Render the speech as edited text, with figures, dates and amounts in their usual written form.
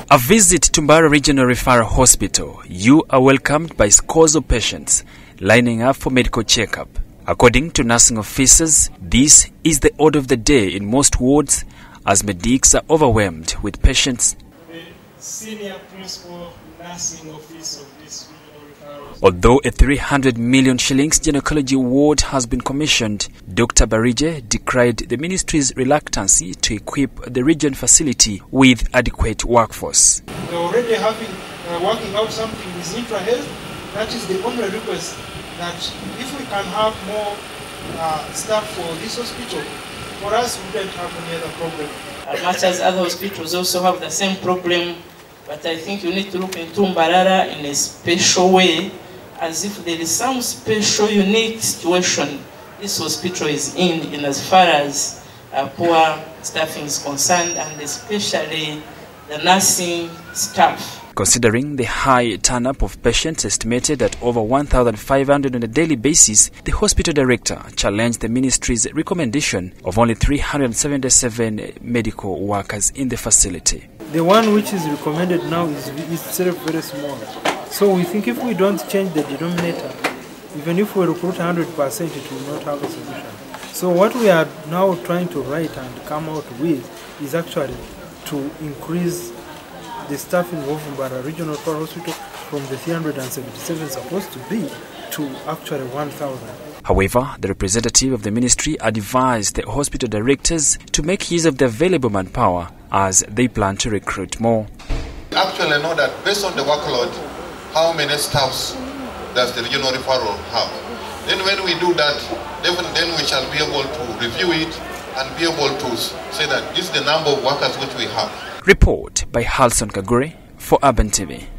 A visit to Mbarara Regional Referral Hospital, you are welcomed by scores of patients lining up for medical checkup. According to nursing officers, this is the order of the day in most wards as medics are overwhelmed with patients. The senior principal nursing officer of this regional referral hospital. Although a 300 million shillings gynecology ward has been commissioned, Dr. Barigye decried the ministry's reluctancy to equip the region facility with adequate workforce. We're already working out something with IntraHealth. That is the only request, that if we can have more staff for this hospital, for us we don't have any other problem. As much as other hospitals also have the same problem, but I think you need to look into Mbarara in a special way, as if there is some special unique situation this hospital is in as far as poor staffing is concerned, and especially the nursing staff. Considering the high turn-up of patients estimated at over 1,500 on a daily basis, the hospital director challenged the ministry's recommendation of only 377 medical workers in the facility. The one which is recommended now is itself very small. So we think if we don't change the denominator, even if we recruit 100%, it will not have a solution. So what we are now trying to write and come out with is actually to increase the staffing of Mbarara Regional Referral Hospital from the 377 supposed to be to actually 1,000. However, the representative of the ministry advised the hospital directors to make use of the available manpower as they plan to recruit more. Actually know that based on the workload, how many staffs does the regional referral have? Then when we do that, then we shall be able to review it and be able to say that this is the number of workers which we have. Report by Halson Kagure for Urban TV.